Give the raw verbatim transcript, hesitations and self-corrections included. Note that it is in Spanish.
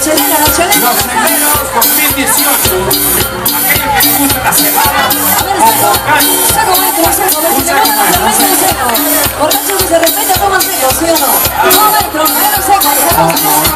chelera, la chelera. Los Celeros dos mil dieciocho. Aquellos que les gustan las celadas. A ver, seco, seco, maestro, seco, porque se mueve la cerveza y seco. Borracho que se respeta, toma seco, ¿sí o no? No, maestro, maestro, seco, seco, seco.